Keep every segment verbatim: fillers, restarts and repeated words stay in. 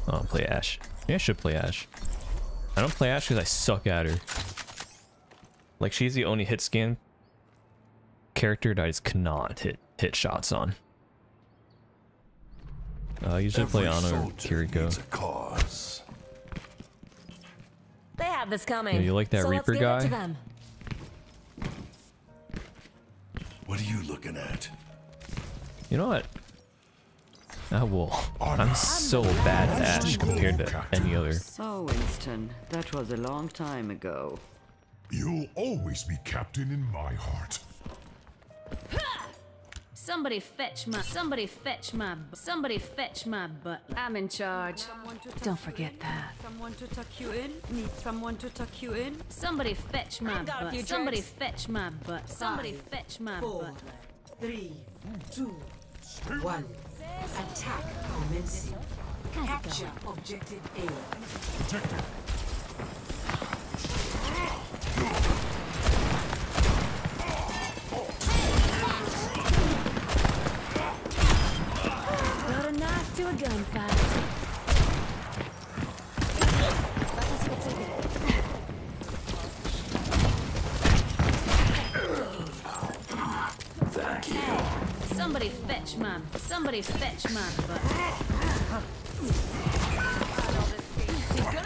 Oh, I'll play Ashe. Maybe I should play Ashe. I don't play Ashe because I suck at her. Like, she's the only hit scan character that I just cannot hit hit shots on. Uh, I usually play Ana or Kiriko. They have this coming. Yeah, you like that so Reaper guy? What are you looking at? You know what? Ah, well, I'm so bad at Ashe compared to any other. So, Winston, that was a long time ago. You'll always be captain in my heart. Somebody fetch my, somebody fetch my, somebody fetch my butt. I'm in charge. Don't forget that. Someone to tuck you in? Need someone to tuck you in? Somebody fetch my butt. Somebody fetch my butt. Somebody fetch my butt. Three, two, one. Attack commencing. Capture objective A. Protected. Put a knife to a gunfight. Thank you. Somebody fetch my, somebody fetch my butt. He's gonna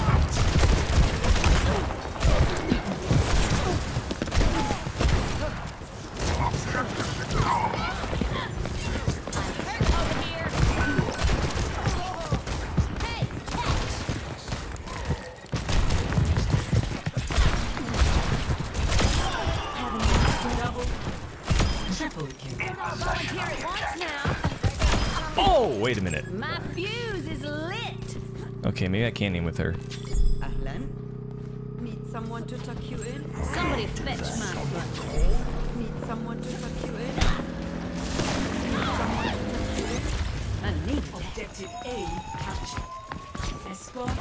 Oh, wait a minute. My fuse is lit. Okay, maybe I can't aim with her. Ahlan? Need someone to tuck you in? Somebody fetch my butt. Need someone to tuck you in? Need someone to tuck you in? I need Objective A captured. Escort.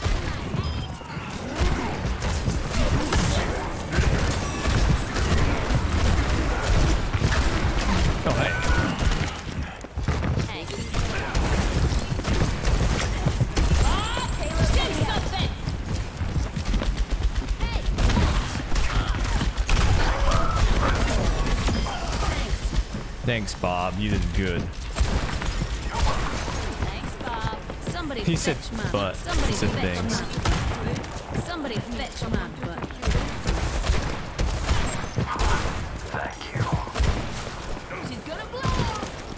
Oh, hey. Thanks, Bob. You did good. Thanks, Bob. Somebody He fetch said my butt. Somebody He said fetch things. my butt. Somebody fetch my butt. Thank you. She's gonna blow.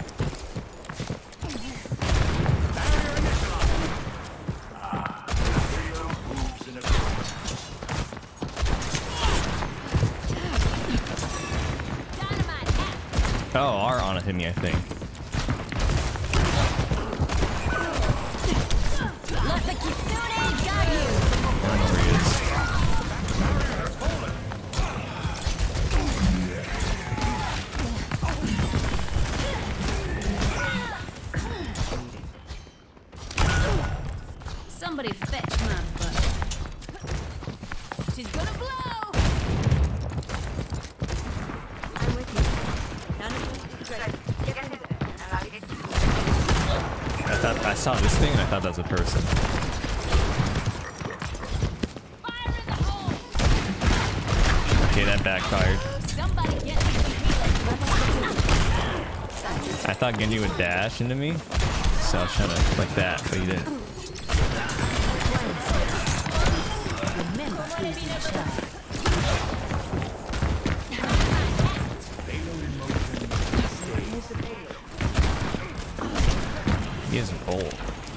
Oh, our Ana hit me, I think. Look, the Kitsune got you. I don't know where he is. Somebody fetch my butt. She's gonna blow. I'm with you. I thought I saw this thing and I thought that was a person. Fire in the hole. Okay, that backfired. Somebody get me some healing. I thought Genji would dash into me, so I was trying to like that, but he didn't. Remember, please, stuff. He has an ult.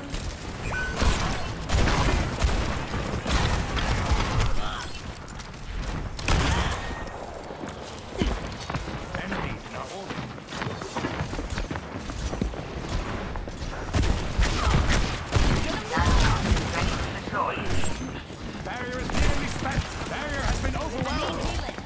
Barrier is nearly spent. Barrier has been overwhelmed.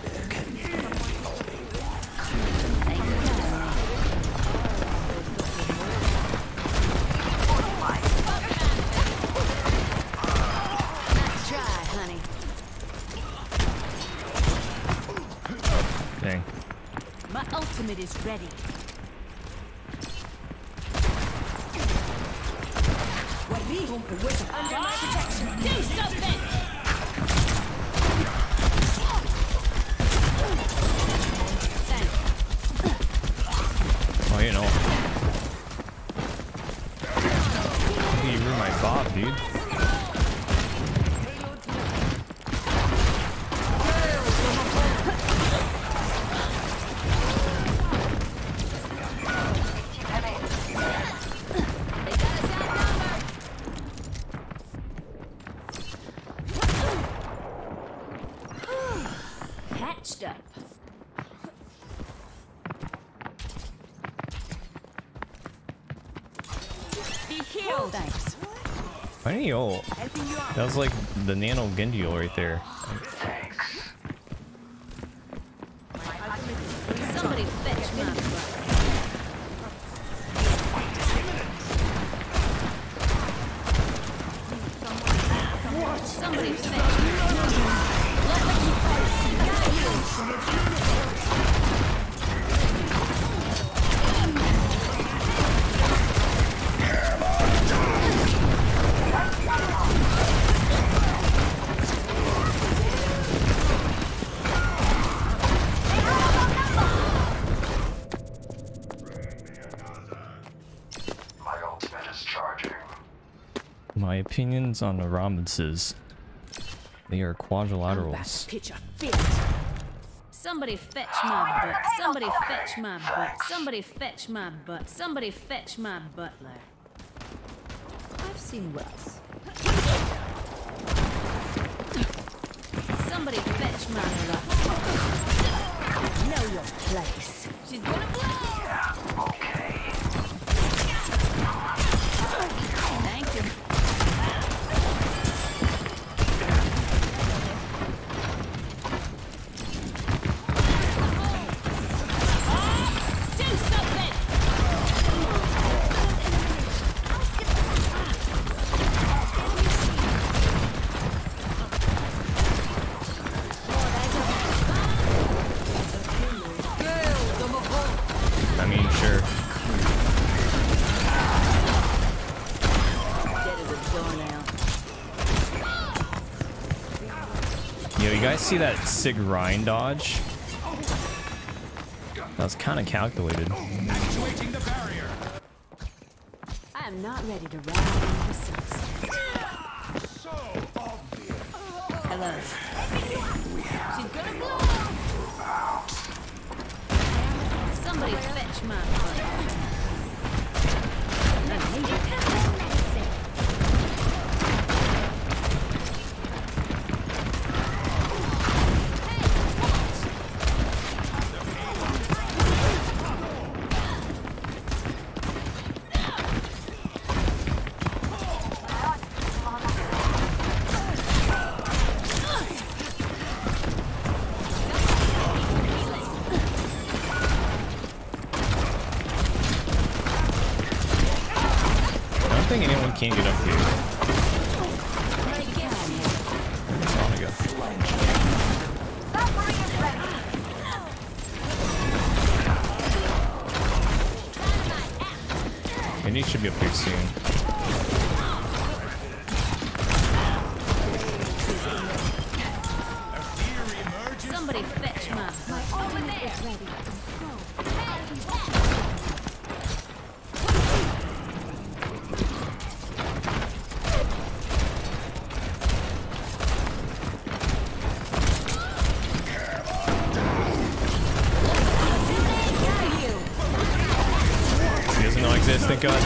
Dang. My ultimate is ready. Under my protection. Do something! Oh, you know. You ruined my bob, dude. Patched up. Be healed. Thanks. Why didn't you ult? Helping you out. That was like the nano Genji ult right there. Somebody fetch my butt. Somebody fetch my My opinions on the Robinsons. They are quadrilaterals. pitch a fit. Somebody fetch my butt. Somebody fetch my butt. Somebody fetch my butt. Somebody fetch my butler. I've seen worse. Somebody fetch my butt. Know your place. She's gonna blow. Yeah, okay. Thank you. Do something. I mean, sure. Dead as a doornail. Yo, you guys see that sick Rhine dodge? That was kind of calculated. Actuating the barrier. I am not ready to ride in the sunset. So obvious. Hello. She's gonna blow. Somebody fetch my butt. I need it. I don't think anyone can get up here. So I wanna go. Maybe should be up here soon. Somebody fetch my butt. Over there. He doesn't know I exist, thank God.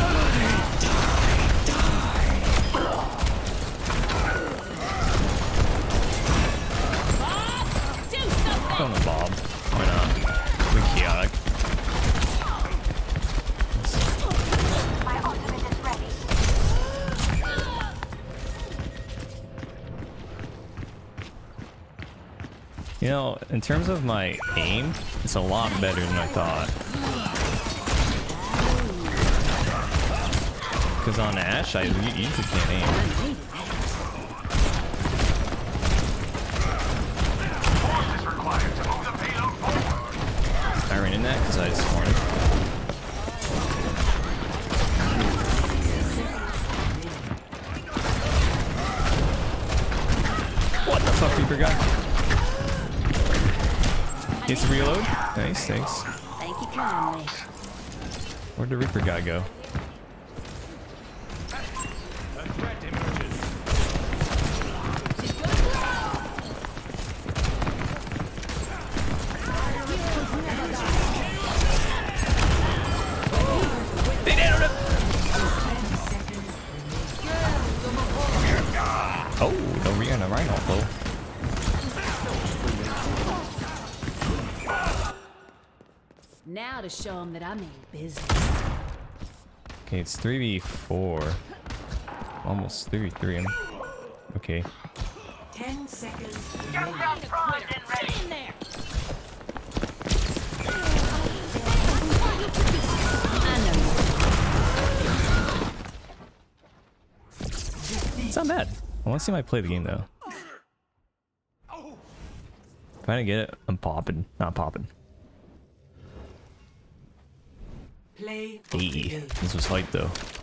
Go on the Bob. Why not? We're chaotic. You know, in terms of my aim, it's a lot better than I thought. Because on Ashe, I usually can't aim. I ran in that because I just wanted. fuck, Reaper guy. Gets a reload. Nice, thanks. Thank you kindly. Where'd the Reaper guy go? A threat emerges. They nailed him! Oh, no Rihanna Rhino though. Now to show them that I mean business. Okay, it's three v four. Almost three v three. I'm... Okay. Ten seconds In there. I know It's not bad. I want to see my play the game though. If I didn't get it, I'm popping. Not popping. Play of the Hey, game. this was hype though.